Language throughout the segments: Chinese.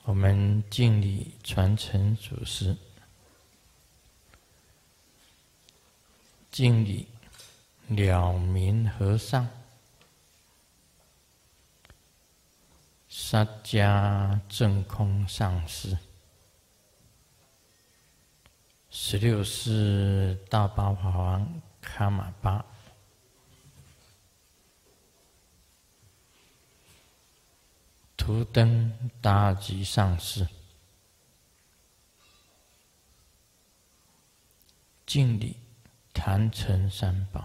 我们敬礼传承祖师，敬礼了明和尚、萨迦正空上师、16世大宝法王卡玛巴、图登大吉上师，敬礼坛城三宝，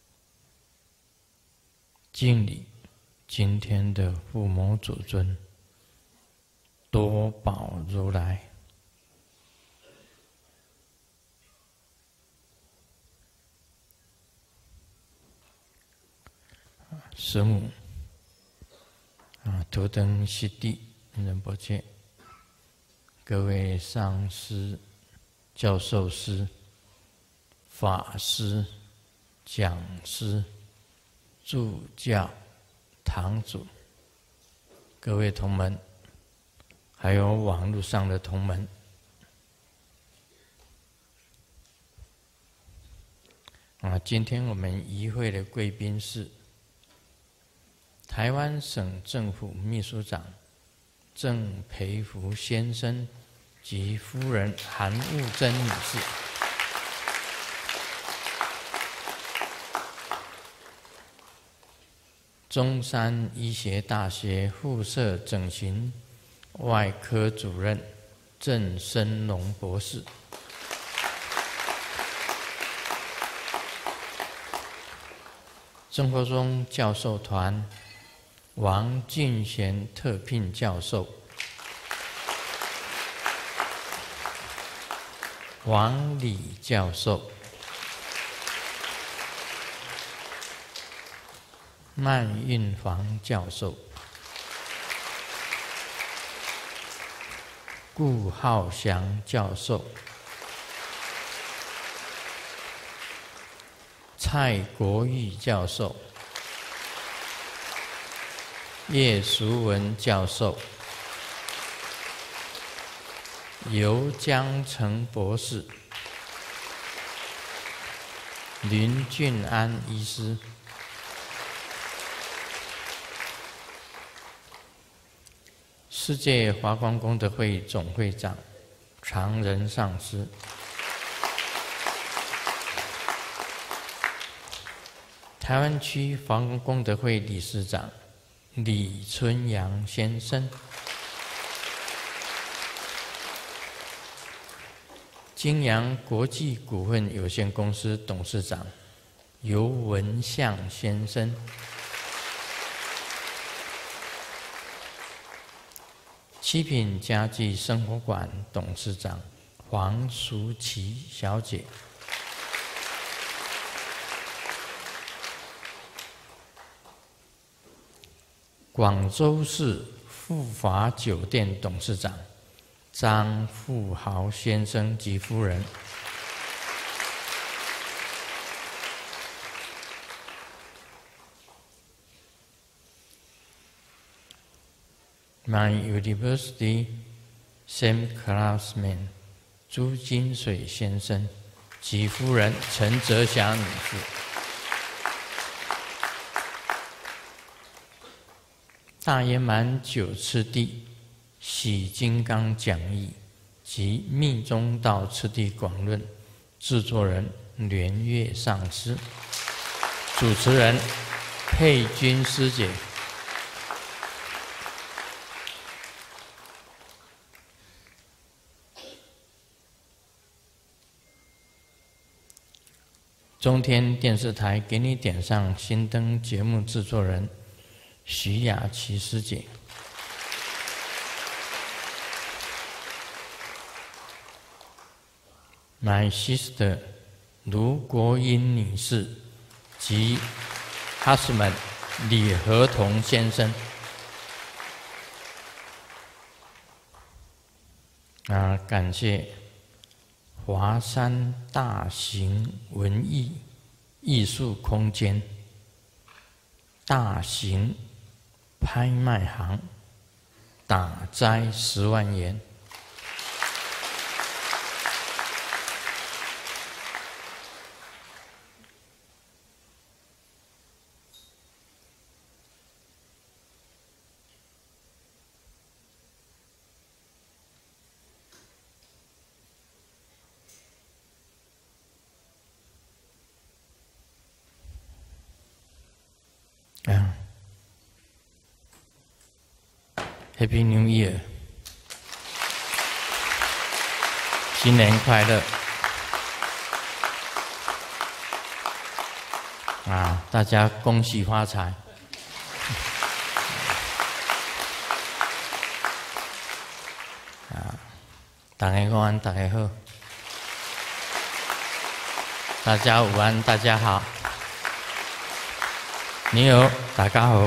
敬礼今天的父母祖尊多宝如来，师母图登悉地仁波切，各位上师、教授师、法师、讲师、助教、堂主，各位同门，还有网络上的同门，今天我们仪会的贵宾是台湾省政府秘书长郑培福先生及夫人韩悟珍女士。中山医学大学附设整形外科主任郑生龙博士。郑国忠教授团王俊贤特聘教授，王礼教授，曼运房教授，顾浩祥教授，蔡国玉教授，叶淑文教授，尤江成博士，林俊安医师，世界华光功德会总会长常仁上师，台湾区华光功德会理事长李春阳先生，金阳国际股份有限公司董事长尤文相先生，七品家具生活馆董事长黄淑琪小姐，广州市富华酒店董事长张富豪先生及夫人，My University same classmate 朱金水先生及夫人陈泽霞女士，大圆满九次第喜金刚讲义及密宗道次第广论制作人莲月上师，主持人佩君师姐。中天电视台给你点上心灯节目制作人徐雅琪师姐，My sister 卢国英女士及 husband 李和同先生。感谢华山大型文艺艺术空间、大型拍卖行、 打斋10万元。Happy New Year！ 新年快乐！大家恭喜发财！大家午安，大家好！大家午安，大家好！你好，大家好！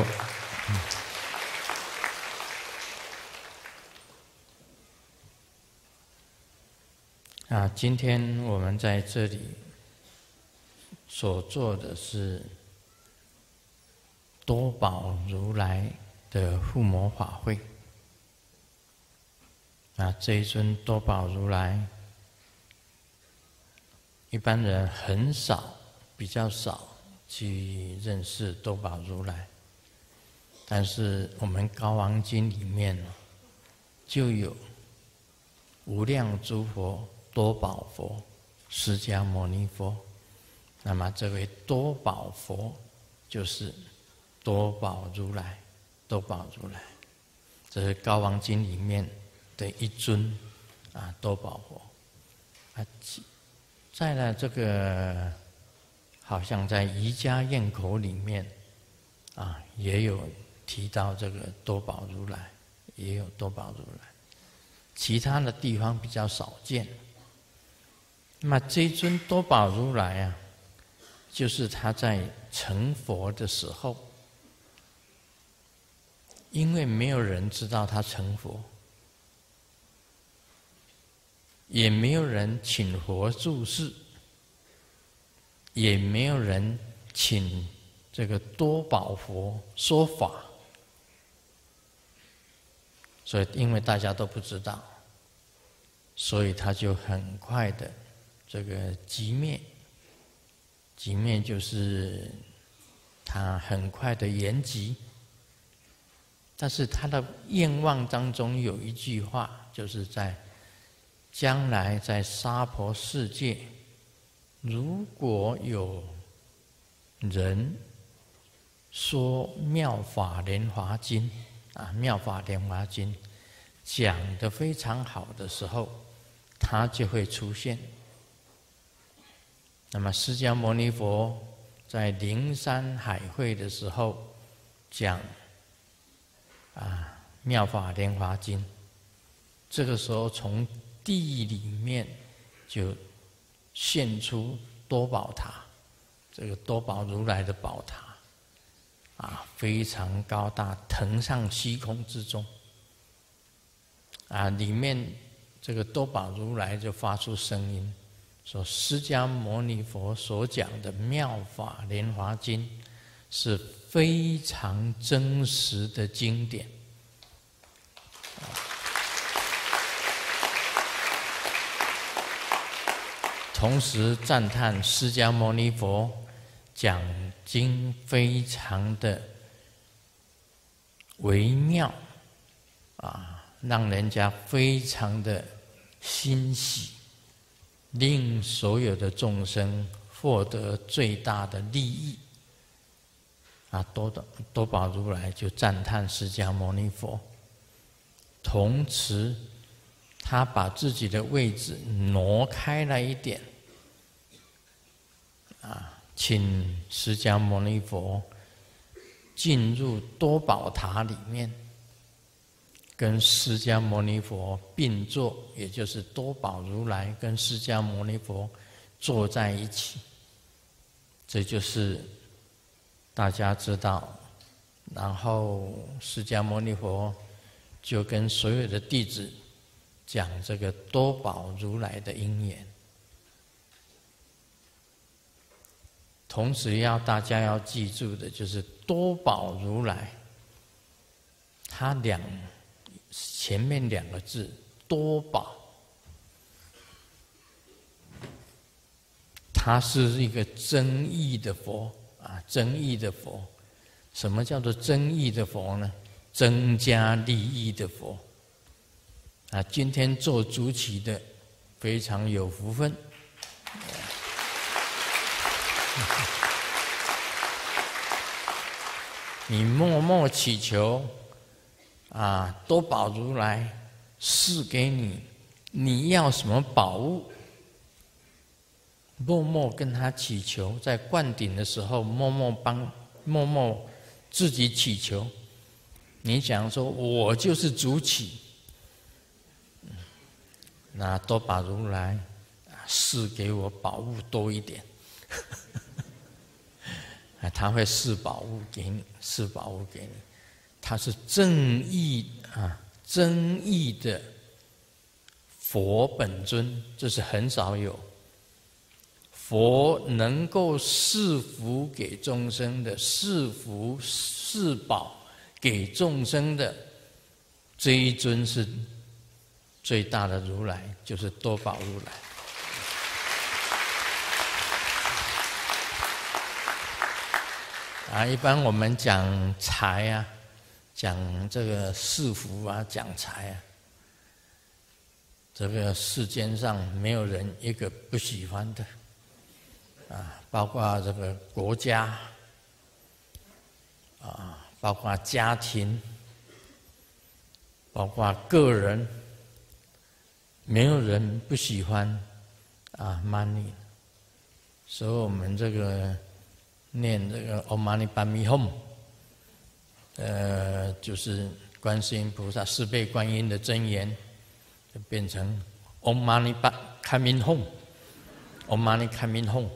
今天我们在这里所做的是多宝如来的护摩法会。这一尊多宝如来，一般人很少，比较少去认识多宝如来，但是我们《高王经》里面就有无量诸佛、多宝佛、释迦牟尼佛。那么这位多宝佛就是多宝如来，多宝如来，这是《高王经》里面的一尊多宝佛。在了这个，好像在《瑜伽愿口》里面也有提到这个多宝如来，也有多宝如来，其他的地方比较少见。那么这一尊多宝如来就是他在成佛的时候，因为没有人知道他成佛，也没有人请佛住世，也没有人请这个多宝佛说法，所以因为大家都不知道，所以他就很快的这个寂灭。寂灭就是他很快的圆寂。但是他的愿望当中有一句话，就是在将来在娑婆世界，如果有人说《妙法莲华经》《妙法莲华经》讲得非常好的时候，他就会出现。那么释迦牟尼佛在灵山海会的时候讲妙法莲华经，这个时候从地里面就现出多宝塔，这个多宝如来的宝塔非常高大，腾上虚空之中里面这个多宝如来就发出声音说，释迦牟尼佛所讲的妙法莲华经是非常真实的经典。同时赞叹释迦牟尼佛讲经非常的微妙让人家非常的欣喜，令所有的众生获得最大的利益多宝如来就赞叹释迦牟尼佛，同时他把自己的位置挪开了一点请释迦牟尼佛进入多宝塔里面，跟释迦牟尼佛并坐，也就是多宝如来跟释迦牟尼佛坐在一起。这就是大家知道，然后释迦牟尼佛就跟所有的弟子讲这个多宝如来的因缘。同时大家要记住的就是多宝如来，他前面2个字多宝，他是一个增益的佛啊，增益的佛。什么叫做增益的佛呢？增加利益的佛啊！今天做主起的非常有福分。你默默祈求啊，多宝如来赐给你，你要什么宝物？默默跟他祈求，在灌顶的时候，默默自己祈求。你想说，我就是主起，那多宝如来赐给我宝物多一点。他会赐宝物给你，赐宝物给你。他是正义啊，真义的佛本尊，这是很少有。佛能够赐福给众生的，赐福赐宝给众生的这一尊是最大的如来，就是多宝如来。一般我们讲财啊，讲这个赐福啊，讲财啊，这个世间上没有人一个不喜欢的啊，包括这个国家啊，包括家庭，包括个人，没有人不喜欢啊 money。所以我们这个念这个 Om Mani Padme Hum， 就是观世音菩萨4倍观音的真言，就变成 Om Mani Padme Hum，Om Mani Padme Hum，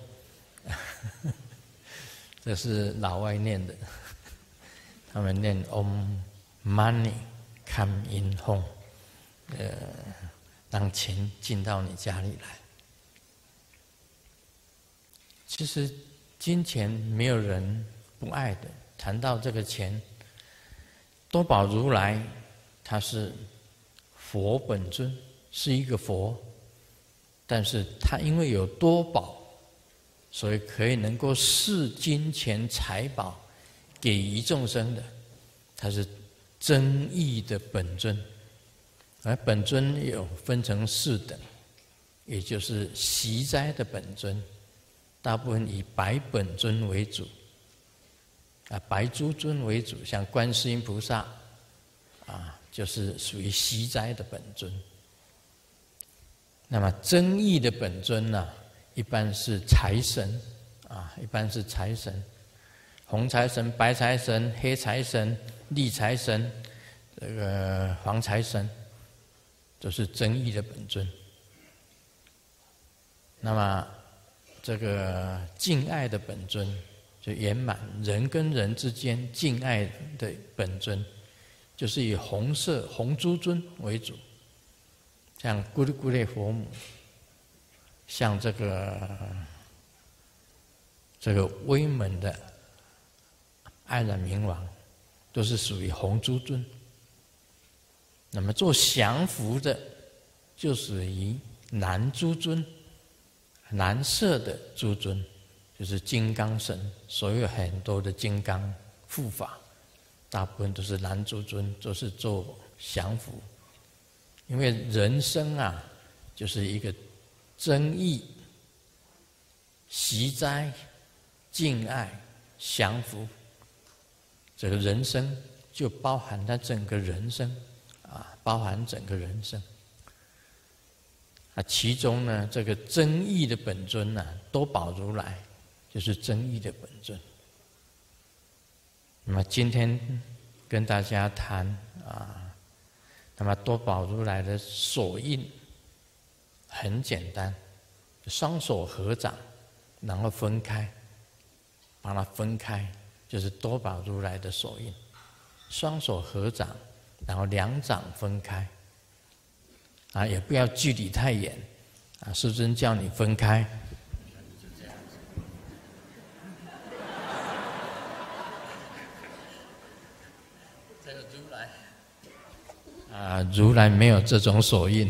这是老外念的，他们念 Om Mani Padme Hum， 让钱进到你家里来。其实金钱没有人不爱的。谈到这个钱，多宝如来他是佛本尊，是一个佛，但是他因为有多宝，所以可以能够赐金钱财宝给予众生的。他是真义的本尊，而本尊有分成4等，也就是习斋的本尊。大部分以白本尊为主，白诸尊为主，像观世音菩萨，就是属于习斋的本尊。那么真义的本尊呢，一般是财神，一般是财神，红财神、白财神、黑财神、绿财神，这个黄财神，都是真义的本尊。那么这个敬爱的本尊，就圆满人跟人之间敬爱的本尊，就是以红色红珠尊为主，像咕噜咕噜佛母，像这个威猛的爱染明王，都是属于红珠尊。那么做降伏的，就属于蓝珠尊。蓝色的诸尊就是金刚神，所有很多的金刚护法，大部分都是蓝诸尊，都是做降伏。因为人生就是一个真义、习斋、敬爱、降伏，这个人生就包含了整个人生包含整个人生。其中呢，这个真义的本尊多宝如来就是真义的本尊。那么今天跟大家谈那么多宝如来的手印很简单，双手合掌，然后分开，把它分开，就是多宝如来的手印。双手合掌，然后2掌分开。也不要距离太远，师尊叫你分开。这个如来， 如来没有这种手印，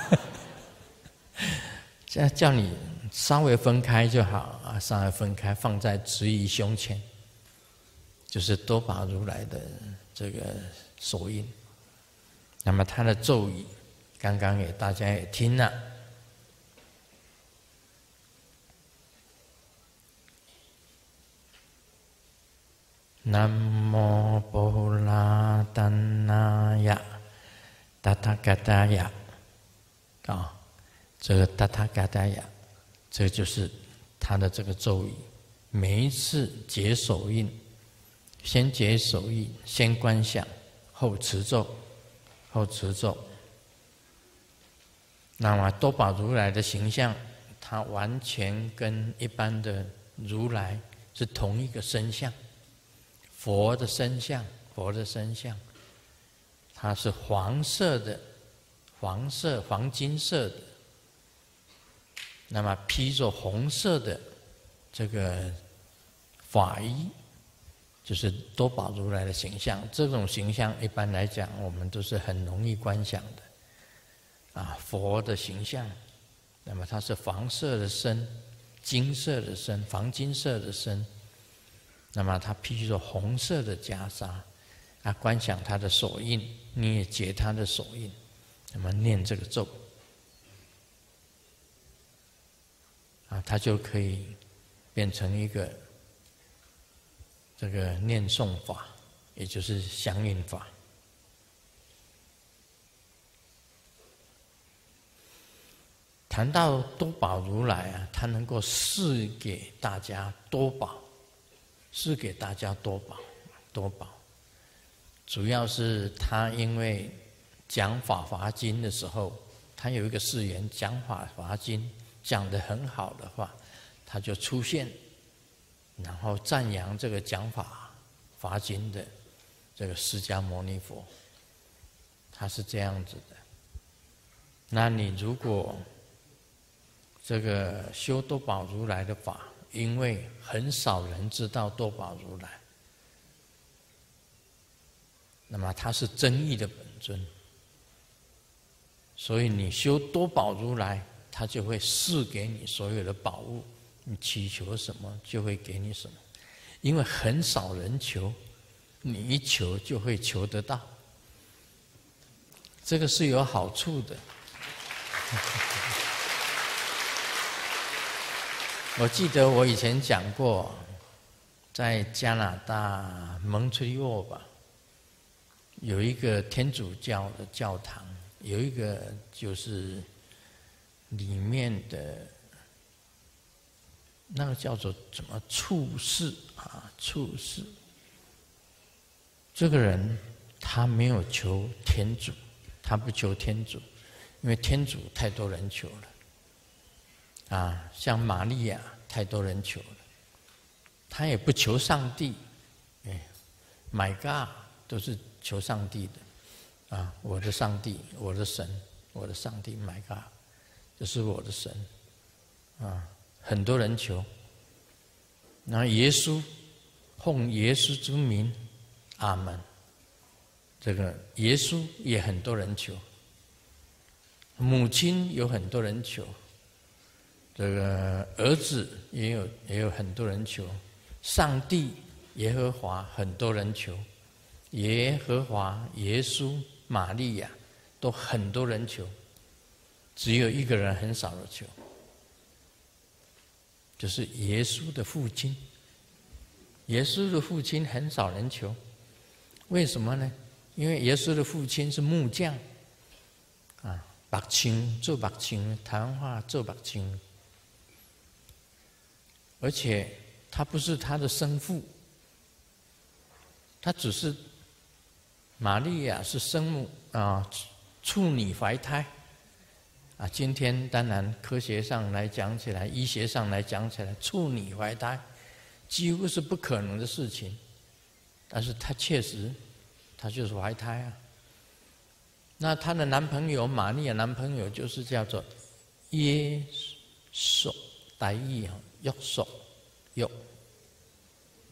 这样叫你稍微分开就好啊，稍微分开放在执仪胸前，就是多宝如来的这个手印。那么他的咒语，刚刚大家也听了。南无波罗丹那呀，达他嘎达呀，这个达他嘎达呀，这就是他的这个咒语。每一次结手印，先结手印，先观想，后持咒，后持咒。那么多宝如来的形象，他完全跟一般的如来是同一个身相。佛的身相，佛的身相，它是黄色的，黄金色的，那么披着红色的这个法衣，就是多宝如来的形象。这种形象一般来讲，我们都是很容易观想的，佛的形象。那么它是黄色的身，金色的身，黄金色的身。那么他披着红色的袈裟，观想他的手印，你也结他的手印，那么念这个咒，他就可以变成一个这个念诵法，也就是相应法。谈到多宝如来他能够示给大家多宝。是给大家多宝，主要是他因为讲法华经的时候，他有一个誓言，讲法华经讲得很好的话，他就出现，然后赞扬这个讲法华经的这个释迦牟尼佛，他是这样子的。那你如果这个修多宝如来的法，因为很少人知道多宝如来，那么他是真义的本尊，所以你修多宝如来，他就会赐给你所有的宝物，你祈求什么就会给你什么，因为很少人求，你一求就会求得到，这个是有好处的。我记得我以前讲过，在加拿大蒙特利尔吧，有一个天主教的教堂，有一个就是里面的那个叫做什么处士处士，这个人他没有求天主，他不求天主，因为天主太多人求了。像玛利亚太多人求了，他也不求上帝，My God 都是求上帝的，我的上帝，我的神，我的上帝 ，My God， 这是我的神，很多人求。然后耶稣奉耶稣之名，阿门。这个耶稣也很多人求，母亲有很多人求。这个儿子也有很多人求，上帝耶和华很多人求，耶和华、耶稣、玛利亚都很多人求，只有一个人很少人求，就是耶稣的父亲。耶稣的父亲很少人求，为什么呢？因为耶稣的父亲是木匠，白青做白青，台湾话做白青。而且他不是他的生父，他只是玛利亚是生母处女怀胎今天当然科学上来讲起来，医学上来讲起来，处女怀胎几乎是不可能的事情，但是他确实他就是怀胎那她的男朋友玛利亚男朋友就是叫做耶稣，台语约束约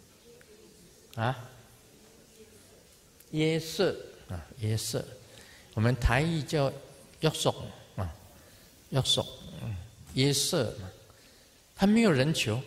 耶色耶色我们台语叫约束啊，约束，约瑟嘛，他没有人求。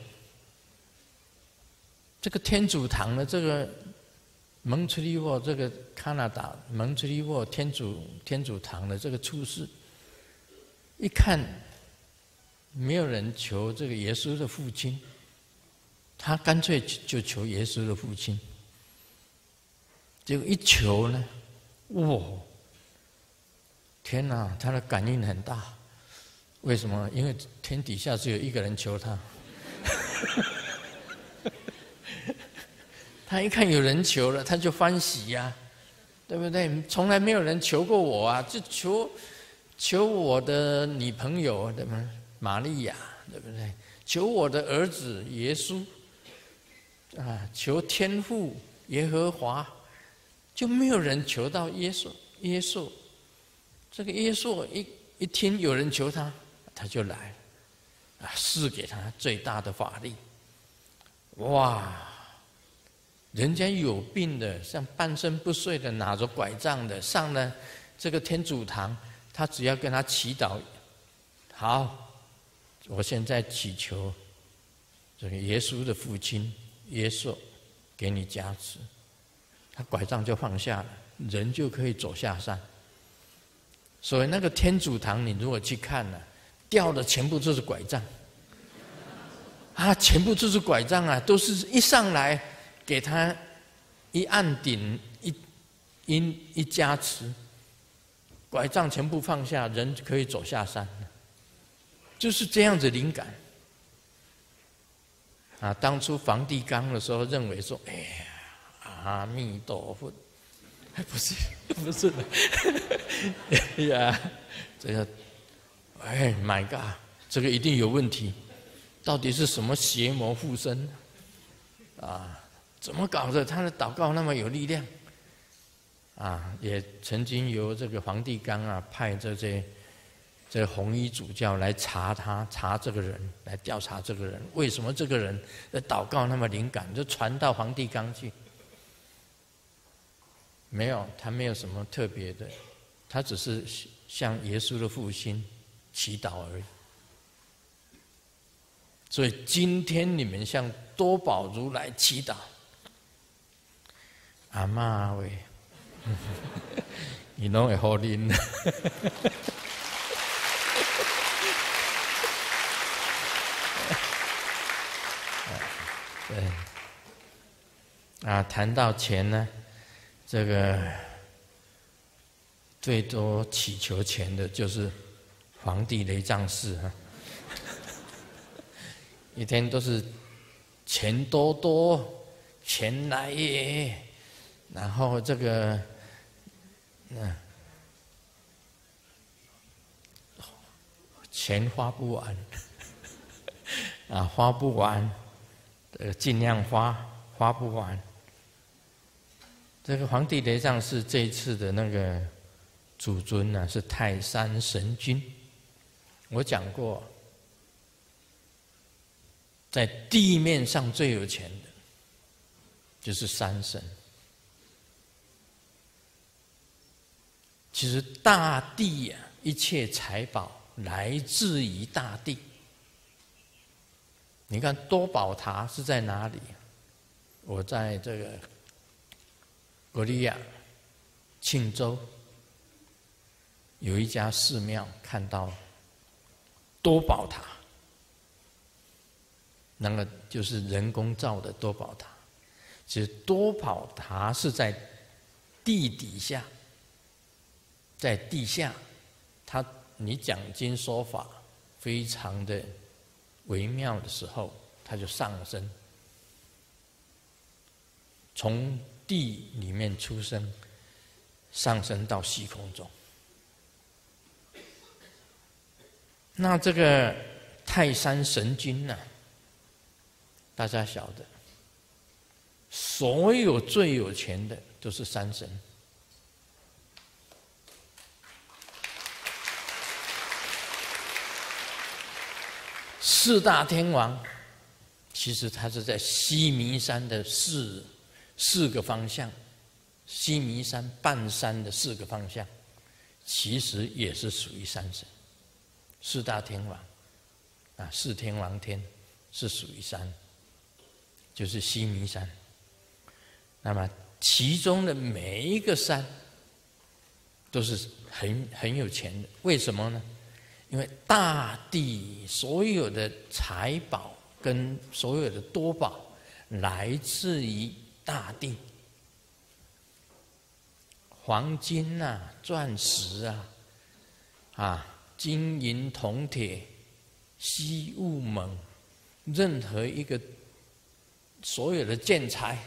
这个天主堂的这个蒙特利沃，这个加拿大蒙特利沃天主堂的这个处事，一看没有人求这个耶稣的父亲，他干脆就求耶稣的父亲。结果一求呢，哇！天哪，他的感应很大。为什么？因为天底下只有一个人求他。他一看有人求了，他就欢喜呀，对不对？从来没有人求过我啊，就求我的女朋友，对吗？玛利亚，对不对？求我的儿子耶稣，啊，求天父耶和华，就没有人求到耶稣。耶稣，这个耶稣一听有人求他，他就来，啊，赐给他最大的法力。哇！人家有病的，像半身不遂的，拿着拐杖的，上了这个天主堂，他只要跟他祈祷，好，我现在祈求这个耶稣的父亲耶稣给你加持，他拐杖就放下了，人就可以走下山。所以那个天主堂，你如果去看了，掉的全部都是拐杖，啊，全部都是拐杖啊，都是一上来给他一按顶一加持，拐杖全部放下，人可以走下山，就是这样子灵感。啊，当初梵蒂冈的时候认为说，哎呀，阿弥陀佛，不是的，哎呀，这个，哎 ，My God， 这个一定有问题，到底是什么邪魔附身啊？怎么搞的？他的祷告那么有力量啊！也曾经由这个梵蒂冈啊派这红衣主教来查这个人，来调查这个人，为什么这个人的祷告那么灵感，就传到梵蒂冈去。没有，他没有什么特别的，他只是向耶稣的父亲祈祷而已。所以今天你们向多宝如来祈祷。阿嬷喂，你拢会好啉。对，啊，谈到钱呢，这个最多祈求钱的就是皇帝雷藏寺啊，一天都是钱多多，钱来也。然后这个，钱花不完，啊，花不完，尽量花不完。这个皇帝雷藏寺这一次的那个主尊呢，是泰山神君。我讲过，在地面上最有钱的，就是山神。其实大地呀，一切财宝来自于大地。你看多宝塔是在哪里？我在这个歌利亚庆州有一家寺庙，看到多宝塔，那个就是人工造的多宝塔。其实多宝塔是在地底下。在地下，你讲经说法非常的微妙的时候，它就上升，从地里面出生，上升到虚空中。那这个泰山神君呢，大家晓得，所有最有钱的都是山神。四大天王，其实他是在西弥山的四个方向，西弥山半山的4个方向， 其实也是属于山神。四大天王啊，四天王天是属于山，就是须弥山。那么其中的每一个山都是很有钱的，为什么呢？因为大地所有的财宝跟所有的多宝来自于大地，黄金啊、钻石啊、金银铜铁、锡钼锰，任何一个所有的建材，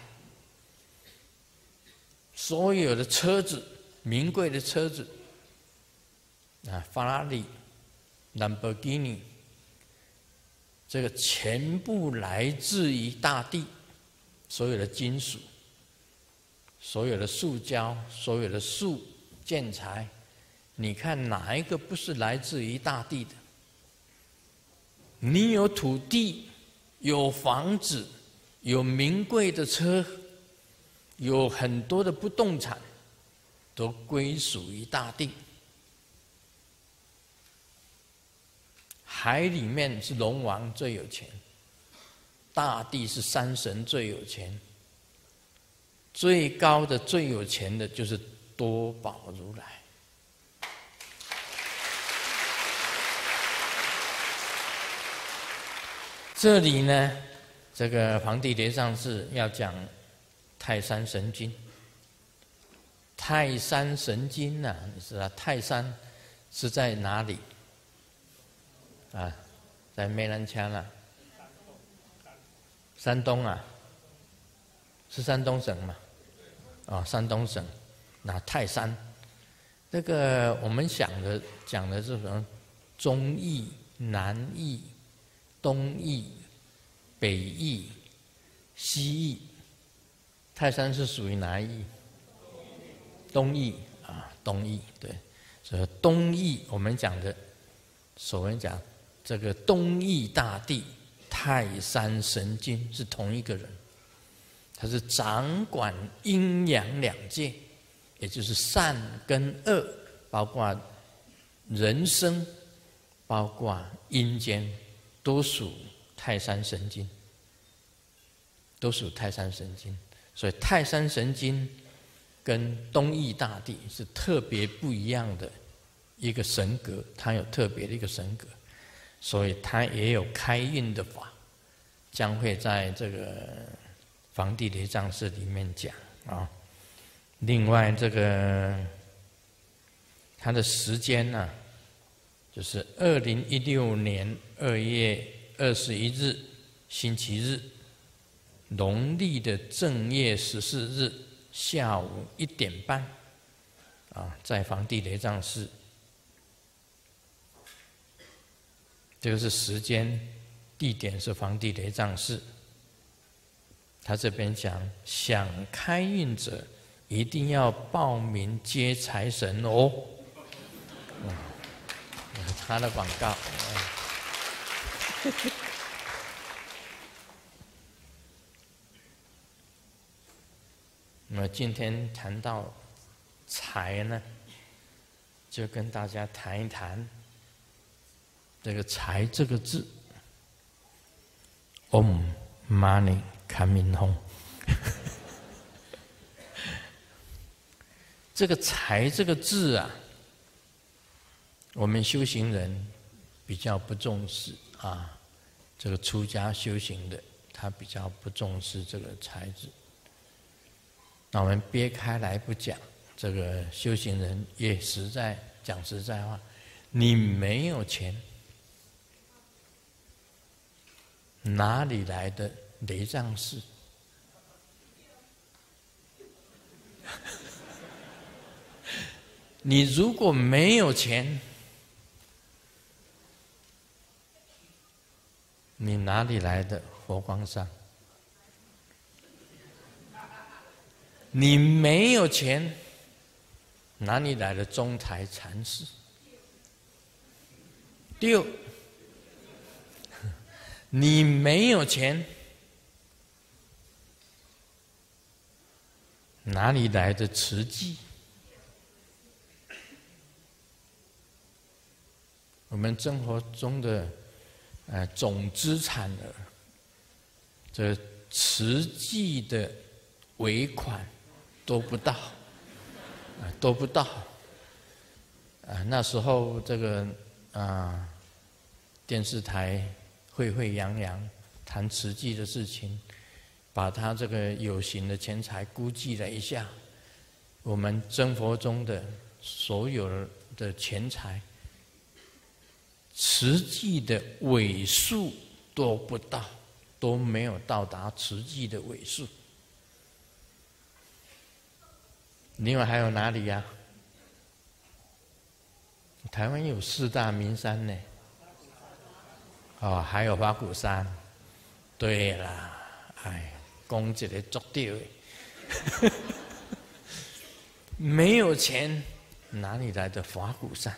所有的车子，名贵的车子啊，法拉利、兰博基尼，这个全部来自于大地，所有的金属，所有的塑胶，所有的树建材，你看哪一个不是来自于大地的？你有土地，有房子，有名贵的车，有很多的不动产，都归属于大地。海里面是龙王最有钱，大地是山神最有钱，最高的最有钱的就是多宝如来。这里呢，这个黄帝内上士要讲泰山神经。泰山神经啊，你知道泰山是在哪里？啊，在湄南腔啊，山东啊，是山东省嘛？啊，山东省，那泰山，这个我们讲的是什么？中义、南义、东义、北义、西义。泰山是属于哪一义？东义啊，东义，对，所以东义我们讲的，所谓讲这个东义大帝泰山神经是同一个人，他是掌管阴阳两界，也就是善跟恶，包括人生，包括阴间，都属泰山神经，都属泰山神经。所以泰山神经跟东义大帝是特别不一样的一个神格，它有特别的一个神格，所以它也有开运的法，将会在这个黄帝内藏士里面讲啊。另外，这个它的时间呢，就是2016年2月21日星期日，农历的正月14日下午1点半，啊，在黄帝内藏寺。这个是时间，地点是黄帝内藏寺。他这边讲，想开运者一定要报名接财神哦。他的广告。那么今天谈到财呢，就跟大家谈一谈这个财这个字。Om Mani Coming Home。这个财这个字啊，我们修行人比较不重视啊。这个出家修行的，他比较不重视这个财字。那我们撇开来不讲，这个修行人也讲实在话，你没有钱，哪里来的内藏士？你如果没有钱，你哪里来的佛光山？你没有钱，哪里来的中台禅师？六，你没有钱，哪里来的慈济？ 我们生活中的总资产的这实际的尾款都不到，都不到。那时候这个电视台沸沸扬扬谈慈济的事情，把他这个有形的钱财估计了一下，我们生活中的所有的钱财，实际的尾数都不到，都没有到达实际的尾数。另外还有哪里呀？台湾有4大名山呢，还有花果山。对啦，讲一个足对的。没有钱，哪里来的花果山？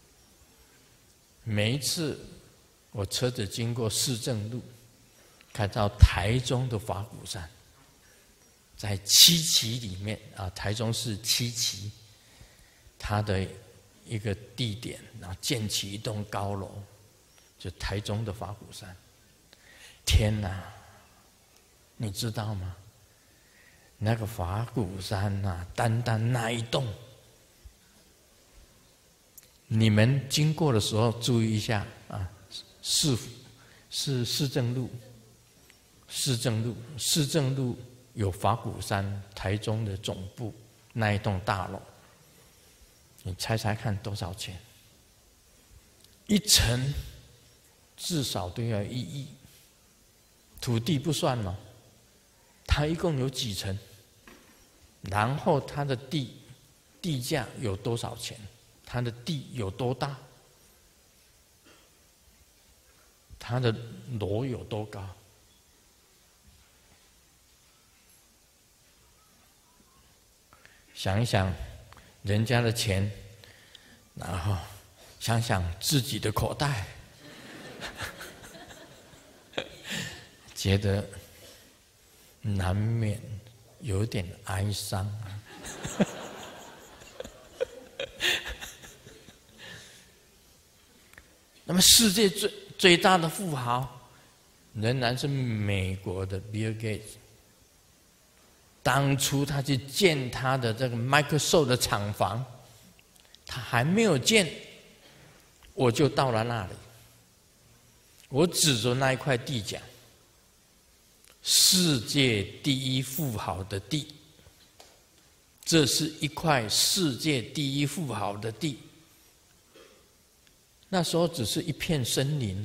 每一次我车子经过市政路，看到台中的花果山，在七期里面台中市七期，它的一个地点，然后建起一栋高楼，就台中的花果山。天哪，你知道吗？那个花果山单单那一栋，你们经过的时候注意一下市政路，市政路有花果山台中的总部那一栋大楼，你猜猜看多少钱？一层至少都要1亿，土地不算了，它一共有几层？然后它的地价有多少钱？它的地有多大？它的楼有多高？想一想人家的钱，然后想想自己的口袋，觉得难免有点哀伤。那么世界最大的富豪仍然是美国的 Bill Gates。当初他去建他的这个 Microsoft 的厂房，他还没有建，我就到了那里，我指着那一块地讲，世界第一富豪的地，这是一块世界第一富豪的地。那时候只是一片森林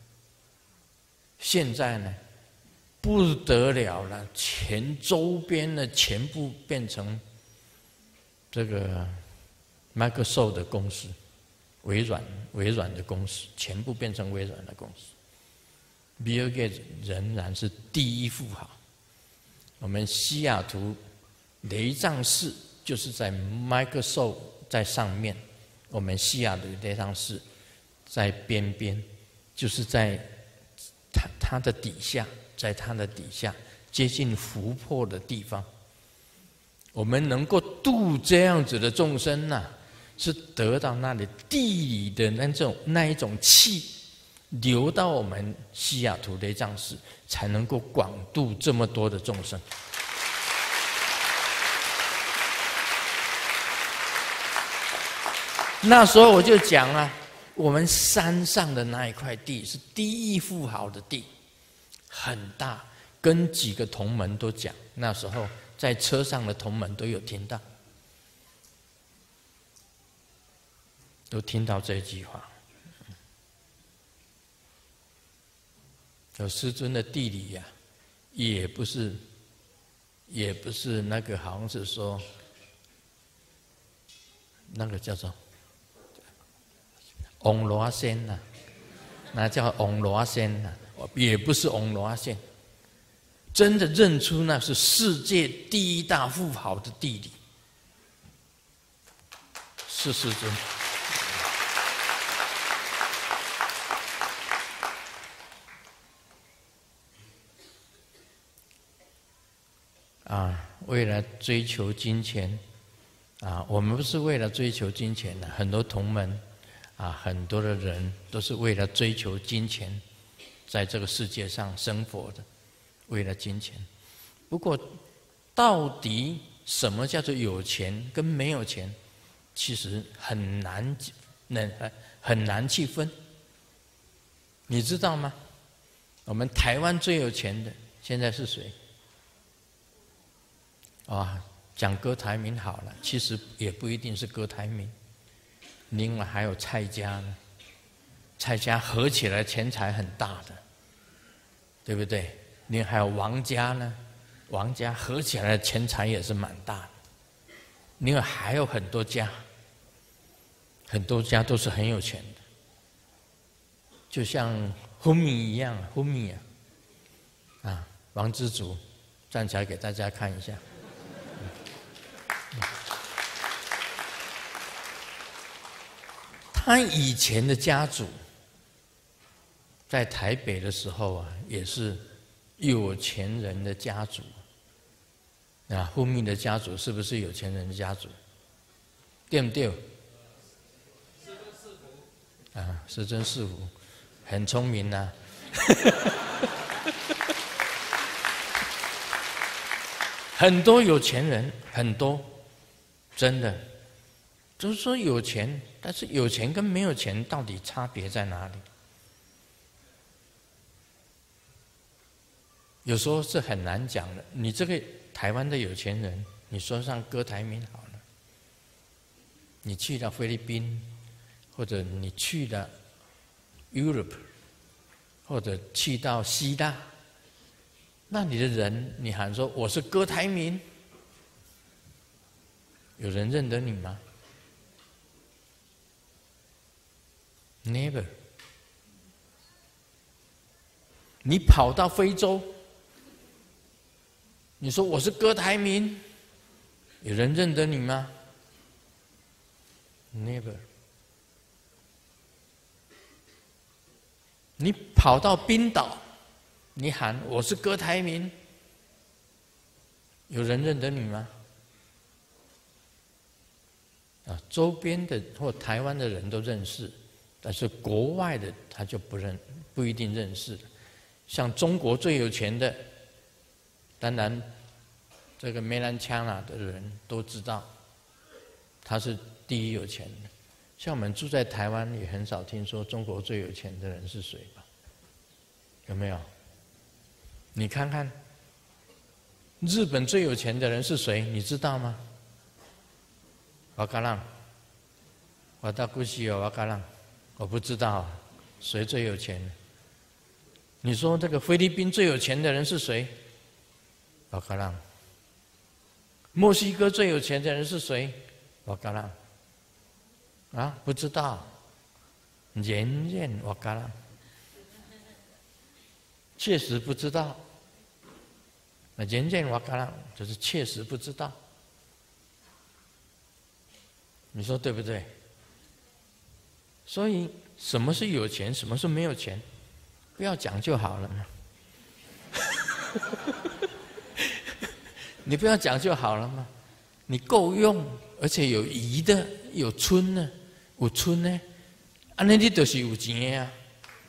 现在呢不得了了，周边的全部变成这个 Microsoft 的公司，微软的公司，全部变成微软的公司。Bill Gates 仍然是第一富豪。我们西雅图雷藏寺就是在 Microsoft 在上面，我们西雅图雷藏寺在边边，就是在它的底下，在它的底下接近湖泊的地方，我们能够度这样子的众生是得到那里地理的那一种气流到我们西雅图雷藏寺，才能够广度这么多的众生。那时候我就讲我们山上的那一块地是第一富豪的地，很大，跟几个同门都讲，那时候在车上的同门都有听到，都听到这句话。有师尊的地理也不是那个，好像是说那个叫做王罗仙那叫王罗仙也不是王罗仙，真的认出那是世界第一大富豪的地理，是师尊。为了追求金钱我们不是为了追求金钱很多同门很多的人都是为了追求金钱，在这个世界上生活的，为了金钱。不过，到底什么叫做有钱跟没有钱，其实很难去分。你知道吗？我们台湾最有钱的现在是谁？讲郭台铭好了，其实也不一定是郭台铭。另外还有蔡家呢，蔡家合起来钱财很大的，对不对？另外还有王家呢，王家合起来的钱财也是蛮大的。另外还有很多家，很多家都是很有钱的，就像昏迷一样，昏迷王知足站起来给大家看一下。他以前的家族在台北的时候也是有钱人的家族。昏迷的家族是不是有钱人的家族？对不对？师尊师父很聪明啊。很多有钱人，很多，真的，就是说有钱，但是有钱跟没有钱到底差别在哪里？有时候是很难讲的。你这个台湾的有钱人，你说上郭台铭好了，你去了菲律宾，或者你去了 Europe， 或者去到希腊，那里的人，你喊说我是郭台铭，有人认得你吗？ Never。你跑到非洲，你说我是郭台铭，有人认得你吗 ？Never。你跑到冰岛，你喊我是郭台铭，有人认得你吗？周边的或台湾的人都认识，但是国外的他就不一定认识了。像中国最有钱的，当然这个梅兰腔的人都知道，他是第一有钱的。像我们住在台湾，也很少听说中国最有钱的人是谁吧？有没有？你看看，日本最有钱的人是谁？你知道吗？瓦嘎浪，瓦达古西有瓦嘎浪，我不知道谁最有钱。你说这个菲律宾最有钱的人是谁？瓦嘎浪。墨西哥最有钱的人是谁？瓦嘎浪。不知道，人人瓦嘎浪，确实不知道。人人瓦嘎浪就是确实不知道。你说对不对？所以什么是有钱，什么是没有钱，不要讲就好了嘛。你不要讲就好了嘛，你够用，而且有宜的，有村呢，有村呢，安尼你就是有钱的啊。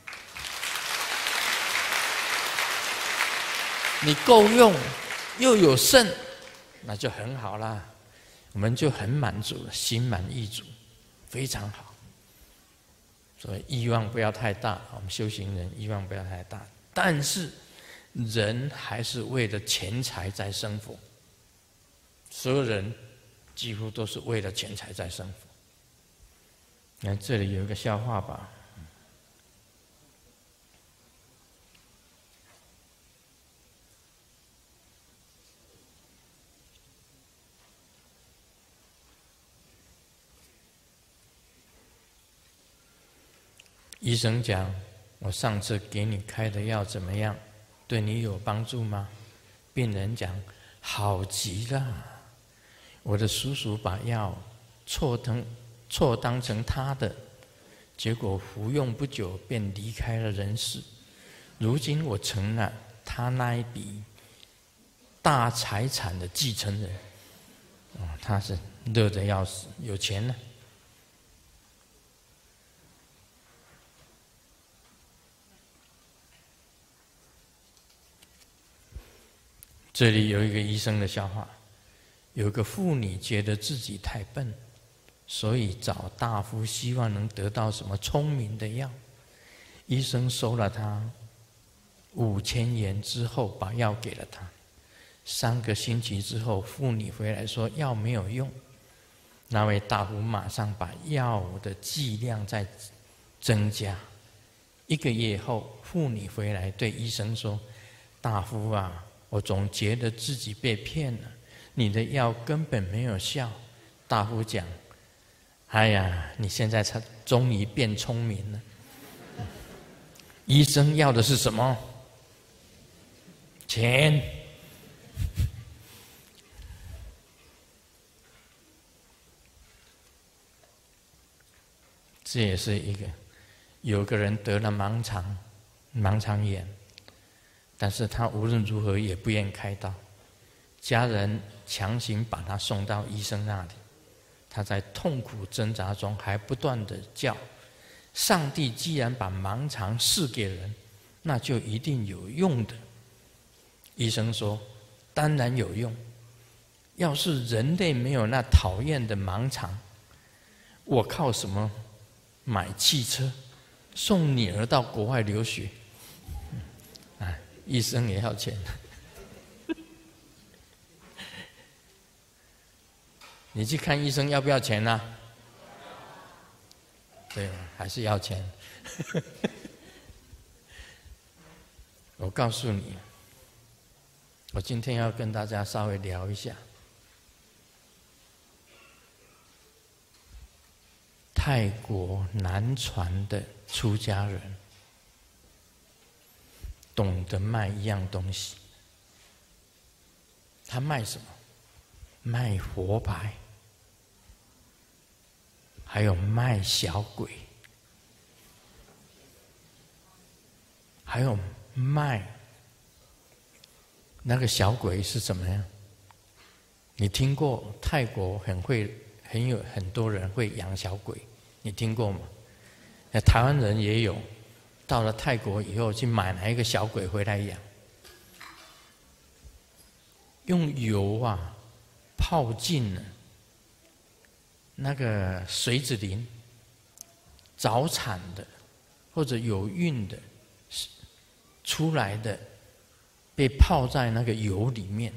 你够用，又有剩，那就很好啦。我们就很满足了，心满意足，非常好。所以欲望不要太大，我们修行人欲望不要太大。但是人还是为了钱财在生活，所有人几乎都是为了钱财在生活。你看这里有一个笑话吧。医生讲，我上次给你开的药怎么样？对你有帮助吗？病人讲，好极了。我的叔叔把药错当成他的，结果服用不久便离开了人世。如今我成了他那一笔大财产的继承人。他是乐得要死，有钱呢。 这里有一个医生的笑话，有个妇女觉得自己太笨，所以找大夫希望能得到什么聪明的药。医生收了她5000元之后，把药给了她。3个星期之后，妇女回来说药没有用。那位大夫马上把药的剂量再增加。1个月后，妇女回来对医生说：“大夫啊，我总觉得自己被骗了，你的药根本没有效。”大夫讲：“哎呀，你现在才终于变聪明了。医生要的是什么？钱。这也是一个，有个人得了盲肠炎，但是他无论如何也不愿开刀，家人强行把他送到医生那里，他在痛苦挣扎中还不断地叫：上帝既然把盲肠赐给人，那就一定有用的。医生说：当然有用，要是人类没有那讨厌的盲肠，我靠什么买汽车送女儿到国外留学？医生也要钱。你去看医生要不要钱呢？对，还是要钱。我告诉你，我今天要跟大家稍微聊一下泰国南传的出家人懂得卖一样东西。他卖什么？卖佛牌，还有卖小鬼，还有卖那个小鬼是怎么样？你听过泰国很多人会养小鬼，你听过吗？台湾人也有，到了泰国以后去买哪一个小鬼回来养，用油泡进了那个水子林，早产的或者有孕的出来的，被泡在那个油里面，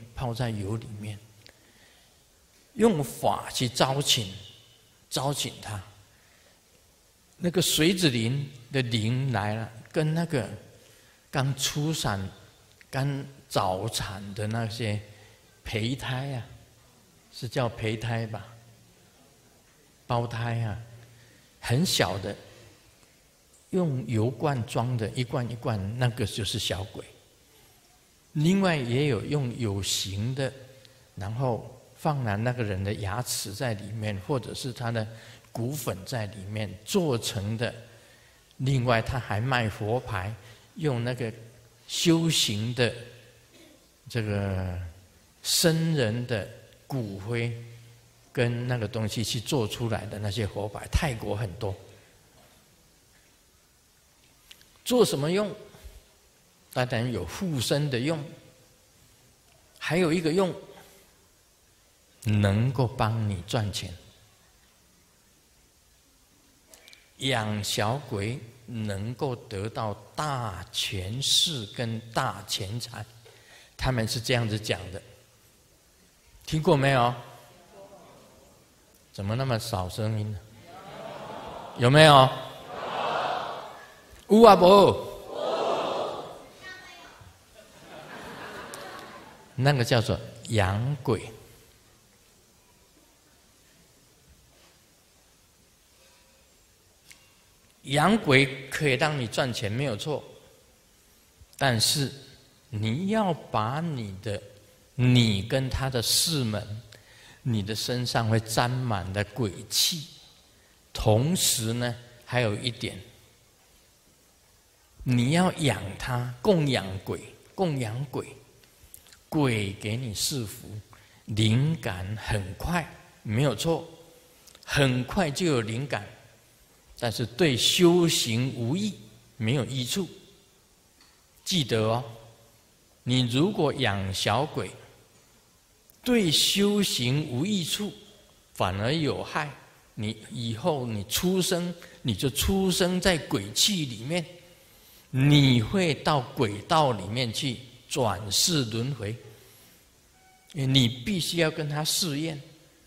用法去招请他。那个水子林的灵来了，跟那个刚出产、刚早产的那些胚胎是叫胚胎吧？胞胎很小的，用油罐装的，一罐一罐，那个就是小鬼。另外也有用有形的，然后放了那个人的牙齿在里面，或者是他的骨粉在里面做成的。另外他还卖佛牌，用那个修行的这个僧人的骨灰跟那个东西去做出来的那些佛牌，泰国很多。做什么用？当然有护身的用，还有一个用能够帮你赚钱。养小鬼能够得到大权势跟大钱财，他们是这样子讲的，听过没有？怎么那么少声音呢？有没有？有啊无？那个叫做养鬼。养鬼可以让你赚钱，没有错。但是你要把你跟他的士们，你的身上会沾满了鬼气。同时呢，还有一点，你要养他，供养鬼，鬼给你赐福，灵感很快，没有错，很快就有灵感。但是对修行无益，没有益处。记得哦， 你如果养小鬼，对修行无益处，反而有害。你以后你出生，你就出生在鬼气里面，你会到鬼道里面去转世轮回。你必须要跟他试验，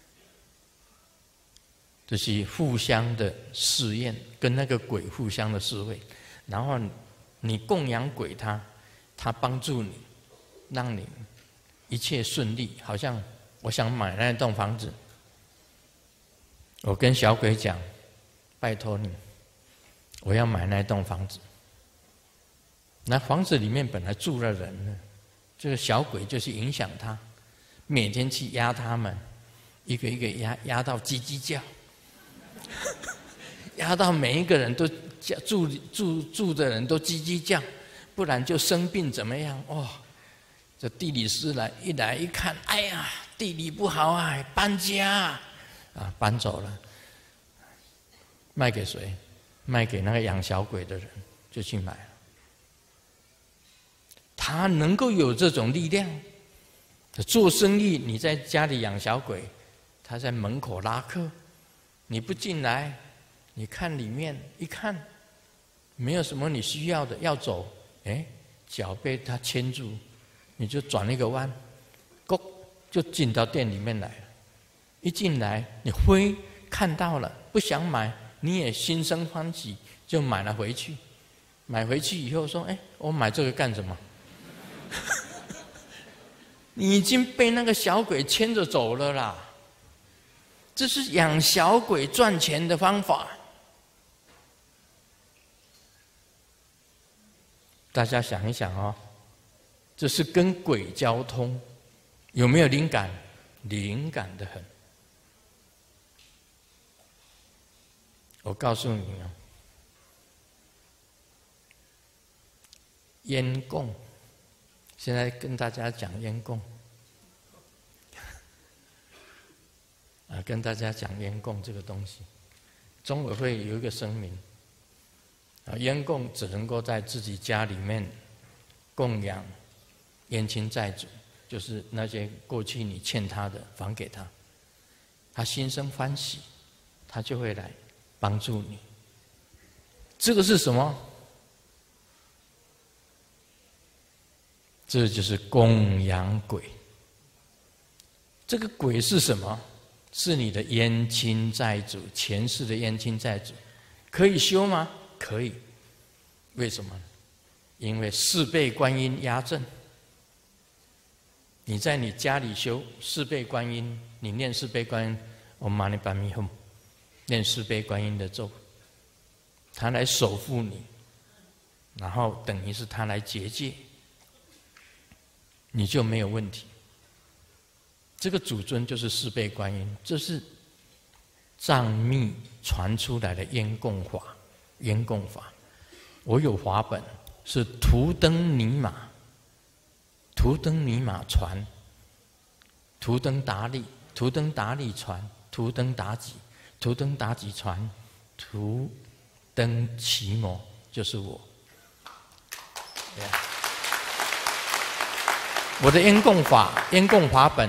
这是互相的试验，跟那个鬼互相的试验。然后你供养鬼他，他帮助你，让你一切顺利。好像我想买那栋房子，我跟小鬼讲，拜托你，我要买那栋房子。那房子里面本来住了人呢，这个小鬼就是影响他，每天去压他们，一个一个压到叽叽叫，压到每一个人都住的人都叽叽叫，不然就生病怎么样？哦，这地理师来一看，哎呀，地理不好啊，搬家啊，搬走了。卖给谁？卖给那个养小鬼的人，就去买了。他能够有这种力量，做生意，你在家里养小鬼，他在门口拉客，你不进来，你看里面一看，没有什么你需要的，要走，哎，脚被他牵住，你就转一个弯，咕，就进到店里面来了。一进来，你看到了，不想买，你也心生欢喜，就买了回去。买回去以后说，哎，我买这个干什么？你已经被那个小鬼牵着走了啦。这是养小鬼赚钱的方法。大家想一想哦，这是跟鬼交通，有没有灵感？灵感的很。我告诉你啊，烟供。现在跟大家讲烟供，跟大家讲烟供这个东西，中委会有一个声明，烟供只能够在自己家里面供养冤亲债主，就是那些过去你欠他的，还给他，他心生欢喜，他就会来帮助你。这个是什么？这就是供养鬼。这个鬼是什么？是你的冤亲债主，前世的冤亲债主。可以修吗？可以。为什么？因为四倍观音压阵。你在你家里修四倍观音，你念四倍观音，唵嘛呢叭咪吽，念四倍观音的咒，他来守护你，然后等于是他来结界，你就没有问题。这个主尊就是四倍观音，这是藏密传出来的烟供法。烟供法，我有法本，是图登尼玛，图登尼玛传，图登达利，图登达利传，图登达吉，图登达吉传，图登奇摩，就是我。我的烟供法，烟供法本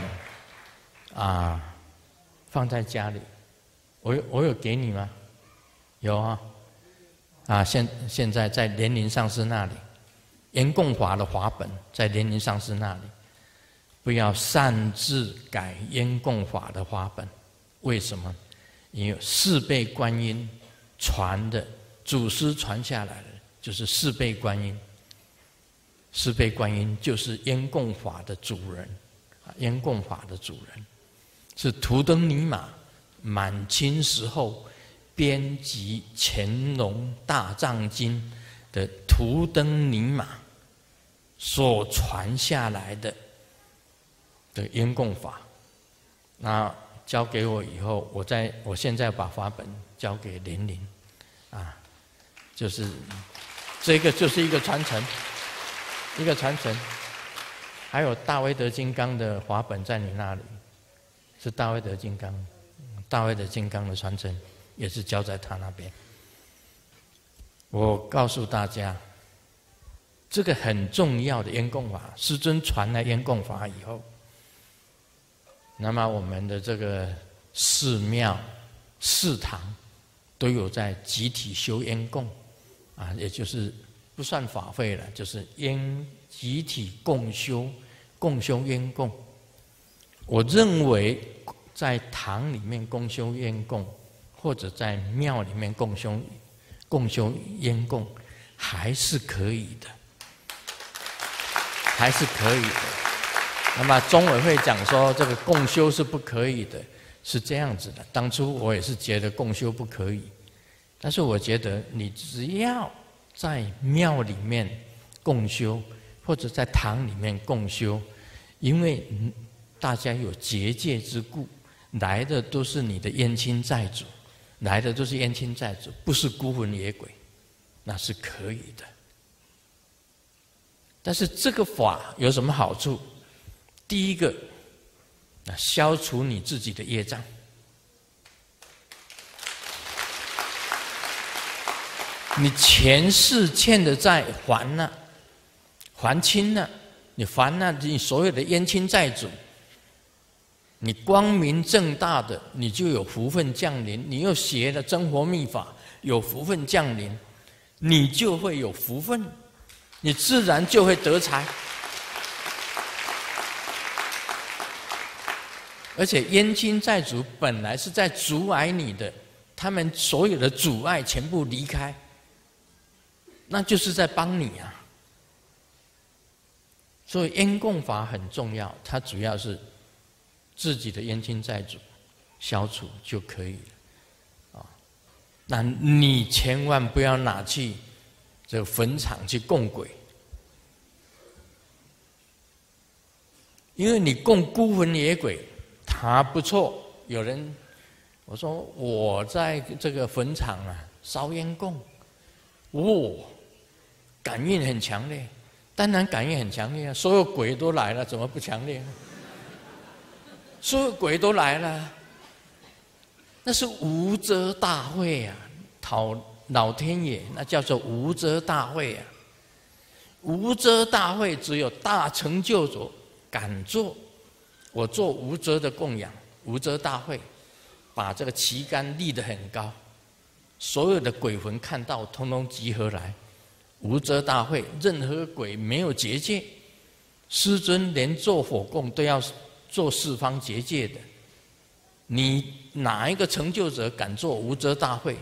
放在家里。我有给你吗？有啊。现在在莲林上师那里，烟供法的法本在莲林上师那里。不要擅自改烟供法的法本，为什么？因为四倍观音传的，祖师传下来的就是四倍观音。四倍观音就是烟供法的主人，烟供法的主人是图登尼玛满清时候编辑《乾隆大藏经》的图登尼玛所传下来的烟供法。那交给我以后，我现在把法本交给莲林，就是这个就是一个传承。一个传承，还有大威德金刚的法本在你那里，是大威德金刚，大威德金刚的传承也是交在他那边。我告诉大家， 这个很重要的烟供法，师尊传来烟供法以后，那么我们的这个寺庙、寺堂都有在集体修烟供啊，也就是不算法会了，就是集体共修烟供。我认为在堂里面共修烟供，或者在庙里面共修烟供，还是可以的，还是可以的。那么中委会讲说这个共修是不可以的，是这样子的。当初我也是觉得共修不可以，但是我觉得你只要在庙里面共修，或者在堂里面共修，因为大家有结界之故，来的都是你的冤亲债主，来的都是冤亲债主，不是孤魂野鬼，那是可以的。但是这个法有什么好处？第一个，消除你自己的业障。你前世欠的债还了，还清了，你还了你所有的冤亲债主，你光明正大的，你就有福分降临。你又学了真佛密法，有福分降临，你就会有福分，你自然就会得财。而且冤亲债主本来是在阻碍你的，他们所有的阻碍全部离开，那就是在帮你啊。所以烟供法很重要，它主要是自己的冤亲债主消除就可以了啊。那你千万不要拿去这个坟场去供鬼，因为你供孤魂野鬼，他不错。有人我说我在这个坟场啊烧烟供，感应很强烈。当然感应很强烈啊，所有鬼都来了，怎么不强烈？所有鬼都来了，那是无遮大会啊！讨老天爷，那叫做无遮大会啊！无遮大会只有大成就者敢做。我做无遮的供养，无遮大会，把这个旗杆立得很高，所有的鬼魂看到，通通集合来。无遮大会，任何鬼没有结界，师尊连做火供都要做四方结界的。你哪一个成就者敢做无遮大会？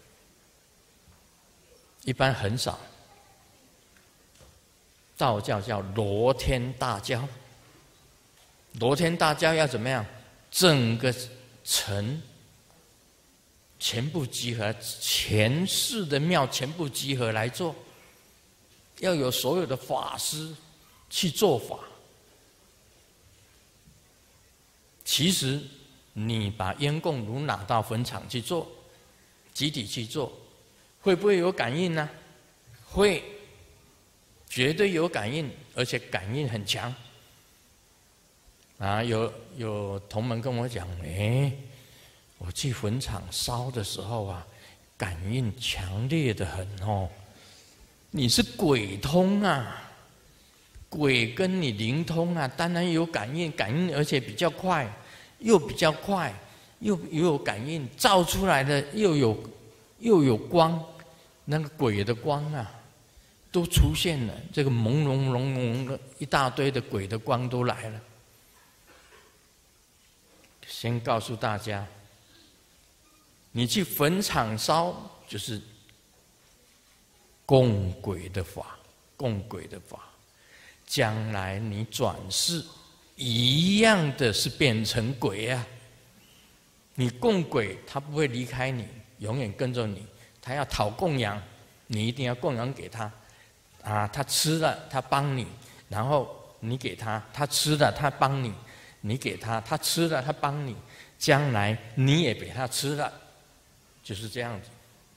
一般很少。道教叫罗天大教，罗天大教要怎么样？整个城全部集合，前世的庙全部集合来做。要有所有的法师去做法。其实你把烟供炉拿到坟场去做，集体去做，会不会有感应呢？会，绝对有感应，而且感应很强。啊，有同门跟我讲，我去坟场烧的时候啊，感应强烈的很哦。你是鬼通啊，鬼跟你灵通啊，当然有感应，而且比较快，又有感应，照出来的又有光，那个鬼的光啊，都出现了，这个朦胧胧胧的一大堆的鬼的光都来了。先告诉大家，你去坟场烧就是供鬼的法，将来你转世一样的是变成鬼啊！你供鬼，他不会离开你，永远跟着你。他要讨供养，你一定要供养给他。啊，他吃了，他帮你，然后你给他，他吃了，他帮你，你给他，他吃了，他帮你，将来你也给他吃了，就是这样子。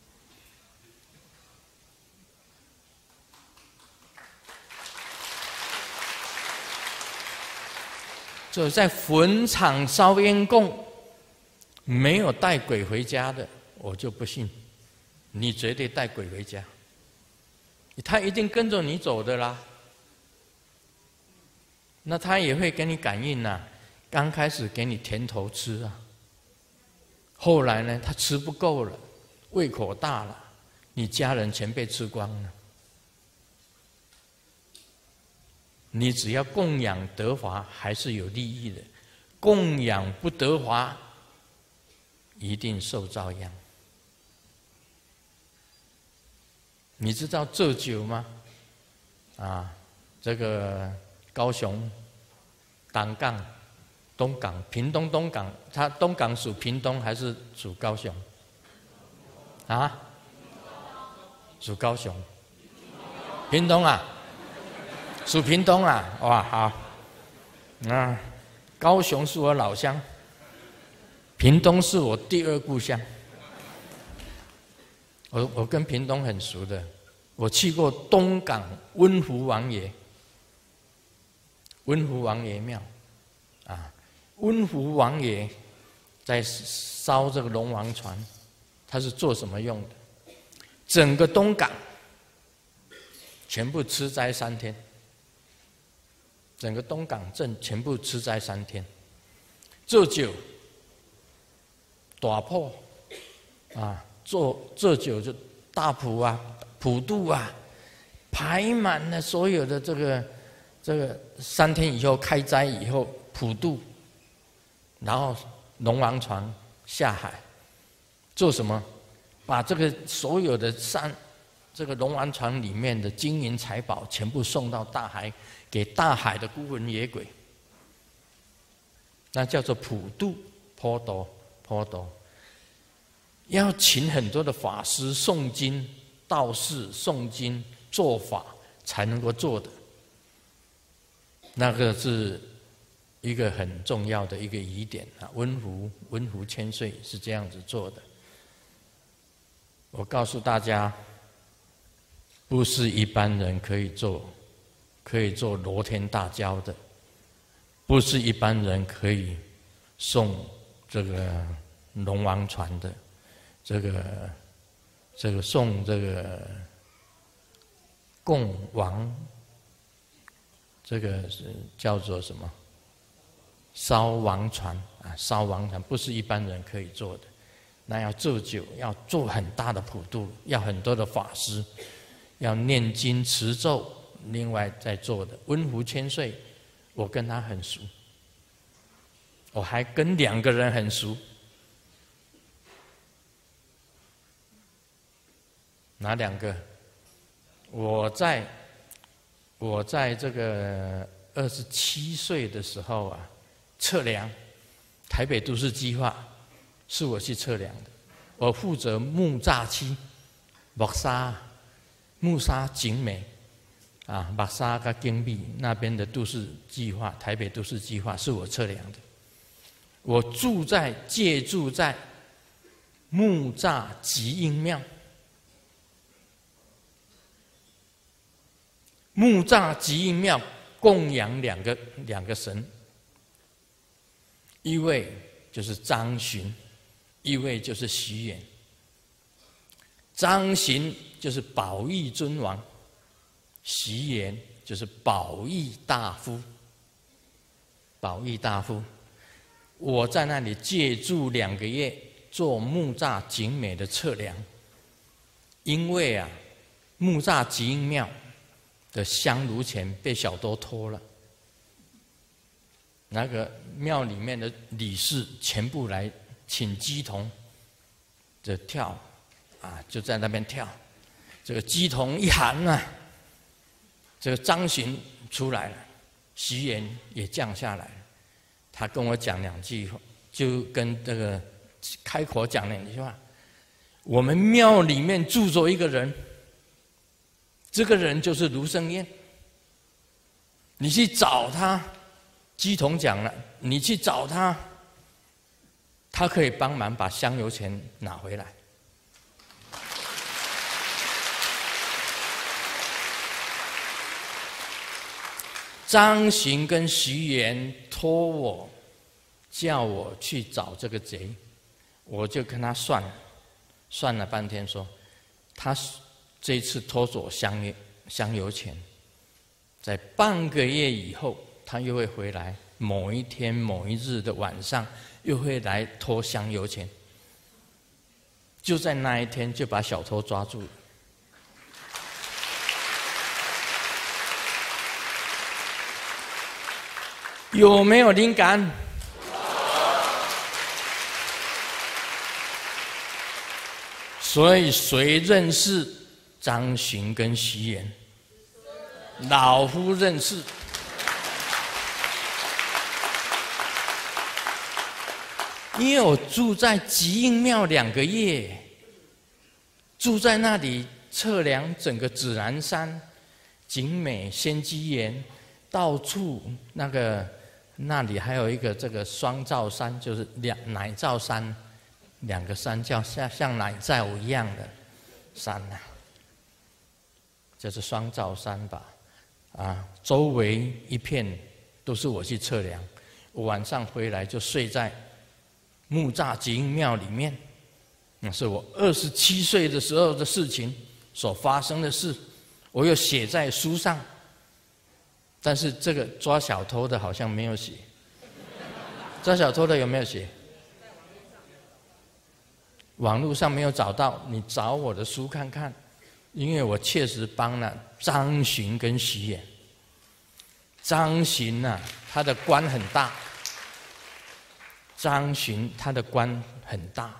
所以在坟场烧烟供，没有带鬼回家的，我就不信，你绝对带鬼回家。 他一定跟着你走的啦。那他也会给你感应呐，刚开始给你甜头吃啊，后来呢，他吃不够了，胃口大了，你家人全被吃光了。你只要供养得法，还是有利益的；供养不得法，一定受遭殃。你知道这酒吗？啊，这个高雄东港、东港、屏东东港，它东港属屏东还是属高雄？啊？属高雄。屏东啊？属屏东啊？哇，好。啊，高雄是我老乡，屏东是我第二故乡。我跟屏东很熟的，我去过东港温湖王爷。温湖王爷庙，啊，温湖王爷在烧这个龙王船，他是做什么用的？整个东港全部吃斋3天，整个东港镇全部吃斋3天。这酒大铺啊，这酒就大普啊、普渡啊，排满了所有的这个3天以后开斋以后普渡，然后龙王船下海，做什么？把这个所有的这个龙王船里面的金银财宝全部送到大海，给大海的孤魂野鬼。那叫做普渡坡斗，要请很多的法师诵经、道士诵经做法才能够做的。那个是一个很重要的一个疑点啊，温湖千岁是这样子做的。我告诉大家，不是一般人可以做罗天大教的，不是一般人可以送这个龙王船的，这个送这个供王。这个是叫做什么？烧王船啊，烧王船不是一般人可以做的。那要做酒，要做很大的普渡，要很多的法师，要念经持咒，另外再做的。温湖千岁，我跟他很熟，我还跟2个人很熟。哪2个？我在这个27岁的时候啊，测量台北都市计划，是我去测量的。我负责木栅区、木沙、景美啊、木沙跟景美那边的都市计划，台北都市计划是我测量的。我借住在木栅吉英庙。木栅吉英庙供养两个神，一位就是张巡，一位就是徐远。张巡就是宝义尊王，徐远就是宝义大夫。宝义大夫，我在那里借住2个月，做木栅景美的测量。因为啊，木栅吉英庙的香炉钱被小偷偷了，那个庙里面的理事全部来请鸡童的跳，啊，就在那边跳。这个鸡童一喊啊，这个张巡出来了，徐远也降下来了。他跟我讲2句话，就跟这个开口讲2句话：我们庙里面住着一个人。这个人就是卢胜彦，你去找他。鸡童讲了，你去找他，他可以帮忙把香油钱拿回来。张巡跟徐元托我，叫我去找这个贼，我就跟他算了半天说，他这一次偷走香油钱，在半个月以后，他又会回来，某一天某一日的晚上，又会来偷香油钱。就在那一天，就把小偷抓住了。有没有灵感？所以谁认识张巡跟徐言？老夫认识。因为我住在极阴庙2个月，住在那里测量整个紫兰山、景美、仙鸡岩，到处那里还有一个这个双罩山，就是奶罩山，2个山叫像奶罩一样的山呐，这是双罩山吧？周围一片都是我去测量，我晚上回来就睡在木栅极阴庙里面，那是我27岁的时候的事情所发生的事，我又写在书上。但是这个抓小偷的好像没有写，抓小偷的有没有写？网络上没有找到，你找我的书看看，因为我确实帮了张巡跟徐演。张巡他的官很大。张巡他的官很大，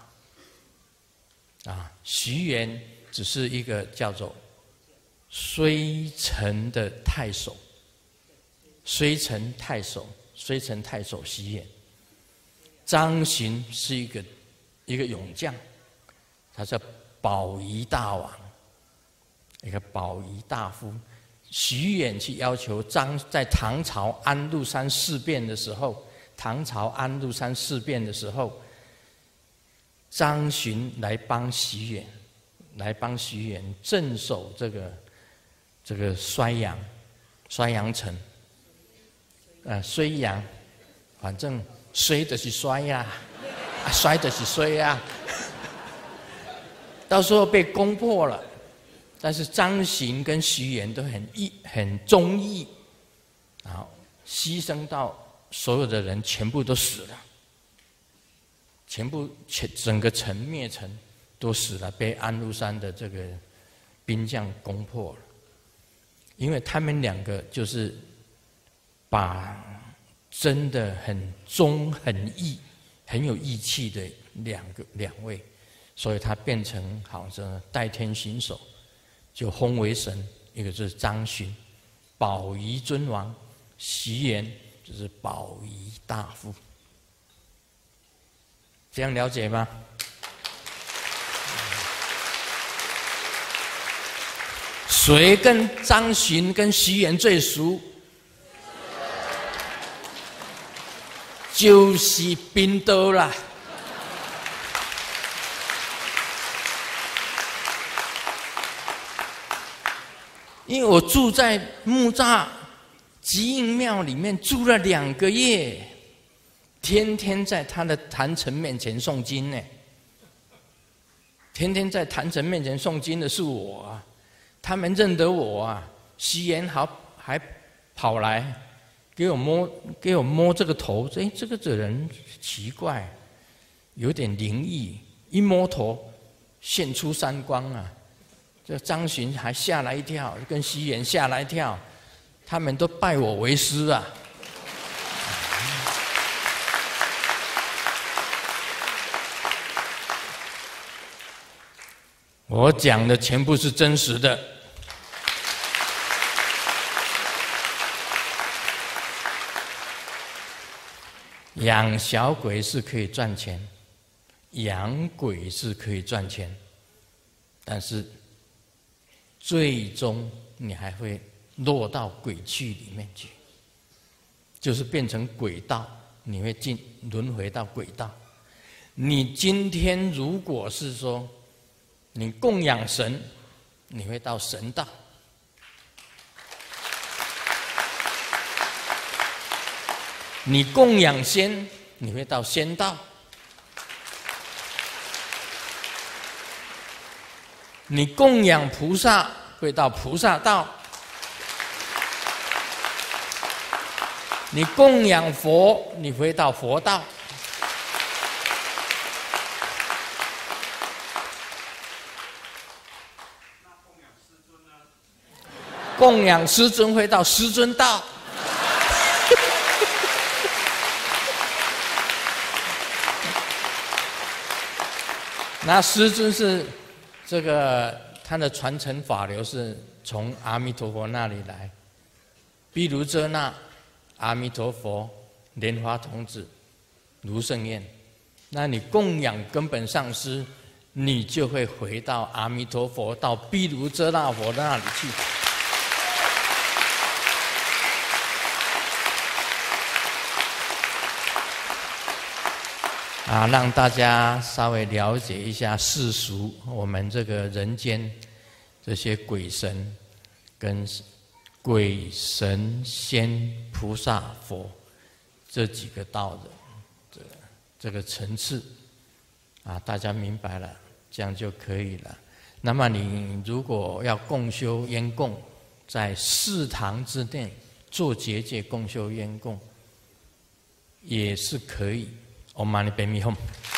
徐元只是一个叫做睢城的太守，睢城太守徐元。张巡是一个勇将，他叫保仪大王，一个保仪大夫。徐远去要求在唐朝安禄山事变的时候。张巡来帮徐远镇守这个衰阳城，睢阳，反正衰的是衰呀，衰的是衰呀，到时候被攻破了，但是张巡跟徐远都很忠义，然后牺牲到。所有的人全部都死了，整个城灭城都死了，被安禄山的这个兵将攻破了。因为他们2个就是把真的很忠很义、很有义气的两位，所以他变成好像代天行首，就封为神。一个就是张巡，保仪尊王；徐元。就是保仪大夫，这样了解吗？谁跟张巡跟徐元最熟？就是宾都啦。因为我住在木栅极阴庙里面住了2个月，天天在他的坛城面前诵经呢。天天在坛城面前诵经的是我啊，他们认得我啊。徐元还跑来给我摸这个头，这个人奇怪，有点灵异，一摸头现出3光啊。这张巡还吓了一跳，跟徐元吓了一跳。他们都拜我为师啊！我讲的全部是真实的。养小鬼是可以赚钱，养鬼是可以赚钱，但是最终你还会落到鬼趣里面去，就是变成鬼道，你会轮回到鬼道。你今天如果是说你供养神，你会到神道；你供养仙，你会到仙道；你供养菩萨，会到菩萨道。 你供养佛，你回到佛道。供养师尊会到师尊道。那师尊是这个他的传承法流是从阿弥陀佛那里来，毗卢遮那、阿弥陀佛、莲花童子、卢胜彦。那你供养根本上师，你就会回到阿弥陀佛，到毗卢遮那佛那里去。让大家稍微了解一下世俗，我们这个人间这些鬼神跟鬼神仙菩萨佛这几个道的这个层次大家明白了，这样就可以了。那么你如果要共修烟供，在寺堂之内做结界共修烟供也是可以。Om Mani Padme Hum